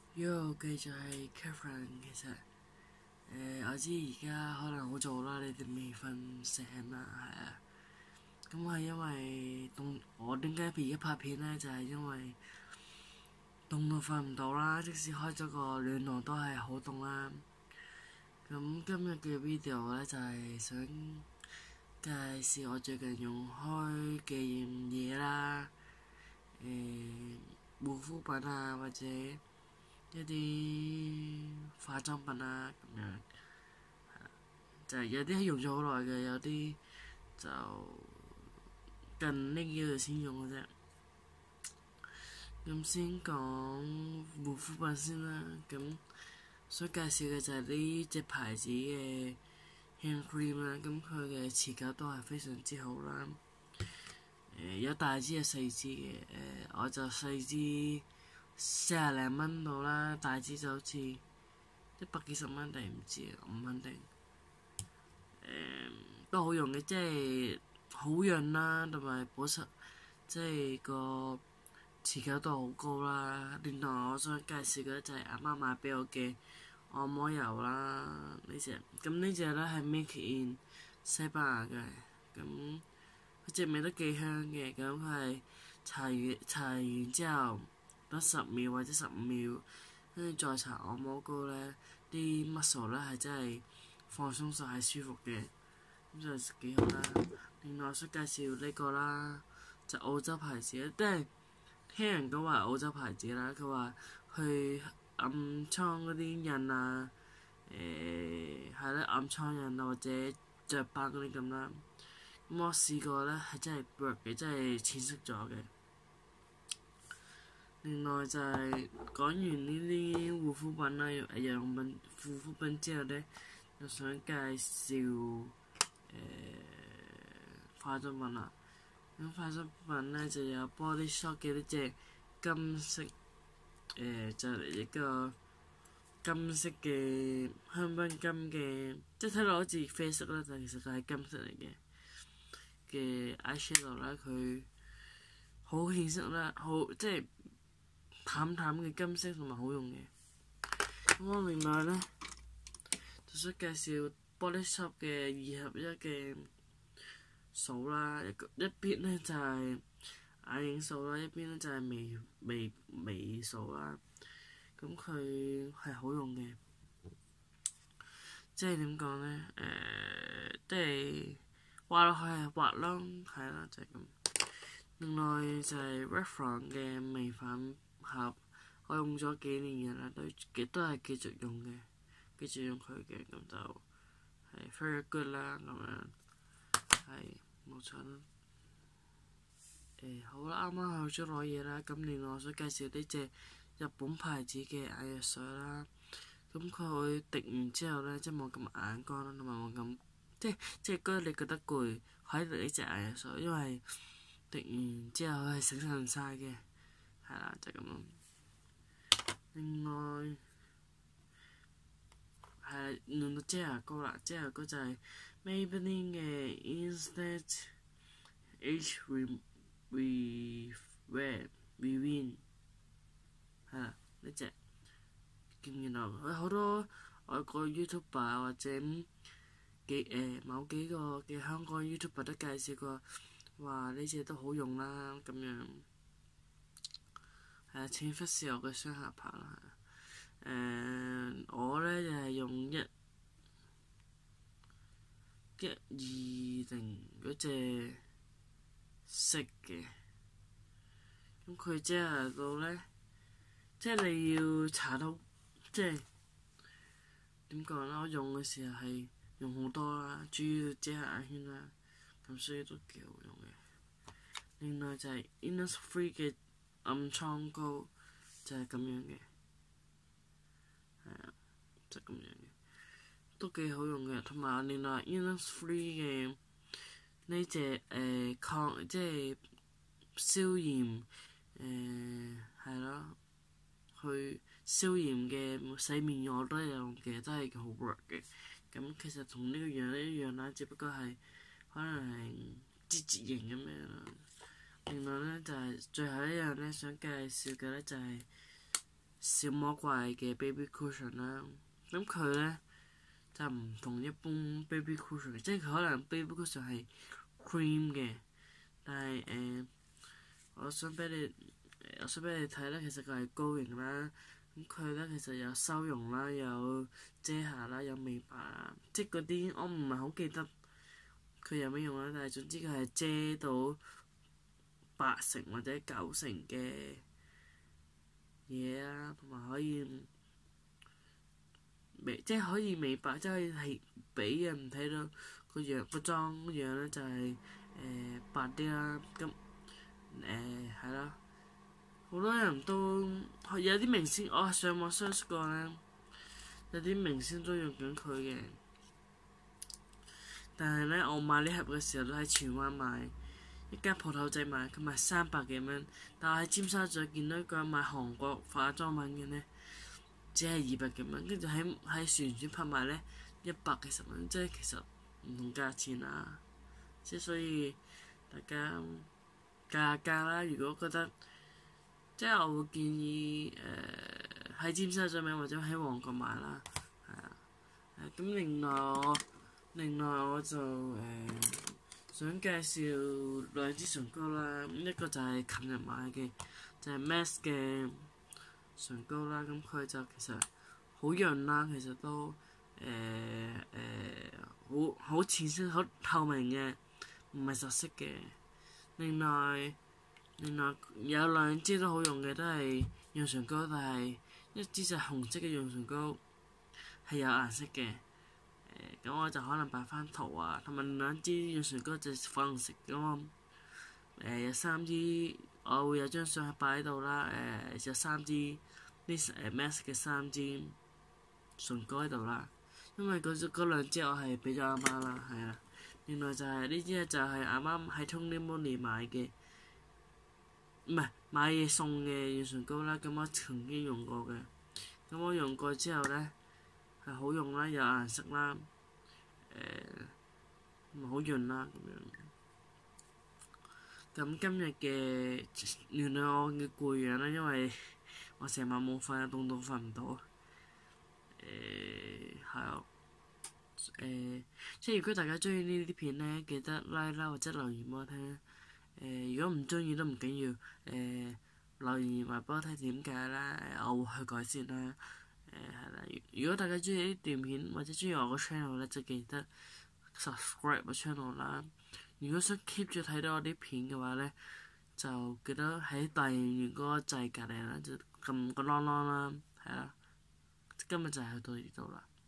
Yo，繼續係 Catherine。其實我知而家可能好早啦，你哋未瞓醒啦，係啊。咁係因為凍，我點解而家拍片呢？就係因為凍到瞓唔到啦，即使開咗個暖爐都係好凍啦。咁今日嘅 video 呢，就係想介紹我最近用開嘅嘢啦，護膚品啊，或者一啲化妝品啊咁樣，就係有啲係用咗好耐嘅，有啲就近呢幾個月先用嘅啫。咁先講護膚品先啦，咁所介紹嘅就係呢隻牌子嘅 hand cream 啦，咁佢嘅持久度係非常之好啦。有大支有細支嘅，我就細支40零蚊到啦，大支就好似100幾十蚊定唔知啊，唔肯定。都好用嘅，即係好潤啦，同埋保濕，即係個持久度好高啦。另外我想介紹嘅就係阿媽買俾我嘅按摩油啦，呢隻。咁呢隻咧係 Make in 西班牙嘅，咁佢隻味都幾香嘅。咁佢係搽完之後等10秒或者15秒，跟住再搽按摩膏咧，啲 muscle 咧係真係放鬆晒，係舒服嘅。咁就幾好啦。另外我想介紹呢個啦，就澳洲牌子，即係聽人講話澳洲牌子啦。佢話去暗瘡嗰啲印啊，係啦，暗瘡印啊或者雀斑嗰啲咁啦。咁我試過咧係真係 work 嘅，真係淺色咗嘅。另外就係講完呢啲護膚品啦、日用品、護膚品之後咧，就想介紹化妝品啦。咁化妝品咧就有 Body Shop 嘅呢隻金色，就係一個金色嘅香檳金嘅，即係睇落好似啡色啦，但其實就係金色嚟嘅 eyeshadow 啦。佢好顯色啦，好即係淡淡嘅金色同埋好用嘅。咁我另外咧就想介紹 Body Shop 嘅2合1嘅掃啦，一邊咧就係眼影掃啦，一邊咧就係眉掃啦。咁佢係好用嘅，即係點講咧？即係畫落去係滑咯，係啦，就係咁。另外就係 Revlon 嘅眉粉盒，我用咗幾年嘅啦，都係繼續用嘅，繼續用佢嘅，咁就係 very good 啦，咁樣係冇錯啦。好啦，啱啱去咗攞嘢啦，咁另外我想介紹呢隻日本牌子嘅眼藥水啦。咁佢滴完之後咧，即係冇咁眼乾啦，同埋冇咁即係覺得你覺得攰，可以滴呢隻眼藥水，因為滴完之後係醒神晒嘅，係啦，就咁咯。另外係用到遮牙膏啦，遮牙膏就係 Maybelline 嘅 Instant Age Rewind，係啦，呢隻。然後佢好多外國 YouTuber 或者某幾個嘅香港 YouTuber 都介紹過，話呢隻都好用啦，咁樣係啊，請忽視我嘅雙下巴啦。我咧就係用120嗰隻色嘅，咁佢遮牙膏咧，即係你要搽到，即係點講啦？我用嘅時候係用好多啦，主要遮下眼圈啦，咁所以都幾好用嘅。另外就係 Innisfree 嘅暗瘡膏，就係咁樣嘅，係啊，就咁樣嘅，都幾好用嘅。同埋另外 Innisfree 嘅呢隻即係消炎係咯，去消炎嘅洗面乳我都有用嘅，都係好 work 嘅。咁其實同呢個樣一樣啦，只不過係可能係節型咁樣啦。另外咧就係最後一樣咧想介紹嘅咧就係小魔怪嘅 baby cushion 啦。咁佢咧就唔同一般 baby cushion，即係佢可能 baby cushion 係 cream 嘅，但係我想俾你睇咧，其實佢係膏型啦。咁佢咧其實有修容啦，有遮瑕啦，有美白啦，即係嗰啲我唔係好記得佢有咩用啦。但係總之佢係遮到80%或者90%嘅嘢啊，同埋可以即係可以美白，即係可以係俾人睇到個妝樣咧就係白啲啦。咁係啦。好多人都有啲明星，我上網 search 過咧，有啲明星都用緊佢嘅。但係咧，我買呢盒嘅時候都喺荃灣買，一間鋪頭仔買，佢賣300幾蚊。但係喺尖沙咀見到一個人賣韓國化妝品嘅咧，只係200幾蚊。跟住喺旋轉拍賣咧，100幾十蚊，即係其實唔同價錢啦。即係所以大家計下價啦。如果覺得即係我會建議喺尖沙咀買或者喺旺角買啦，係啊。咁另外我就想介紹2支唇膏啦。一個就係琴日買嘅，就係 Max 嘅唇膏啦。咁佢就其實好潤啦，其實都好淺色、好透明嘅，唔係實色嘅。另外有2支都好用嘅，都係潤唇膏，但係一支就係紅色嘅潤唇膏，係有顏色嘅。咁我就可能擺翻圖啊，同埋2支潤唇膏就粉紅色咁有3支，我會有張相擺喺度啦。有3支呢Max 嘅3支唇膏喺度啦，因為嗰2支我係俾咗阿媽啦，係啊。另外就係呢支就係阿媽喺 Tony Moly 買嘅。唔係買嘢送嘅潤唇膏啦。咁我曾經用過嘅，咁我用過之後咧係好用啦，有顏色啦，同埋好潤啦咁樣。咁今日嘅原諒我嘅攰樣啦，因為我成晚冇瞓，凍到瞓唔到。係啊。即係如果大家中意呢啲片咧，記得 like 啦或者留言俾我聽。如果唔中意都唔緊要，留言話俾我聽點解啦，我會去改善啦。係啦，如果大家中意呢段片或者中意我個 channel 咧，就記得 subscribe 個 channel 啦。如果想 keep 住睇到我啲片嘅話咧，就記得喺訂閱嗰個掣隔離啦，就撳個啷啷啦，係啦。今日就係到呢度啦。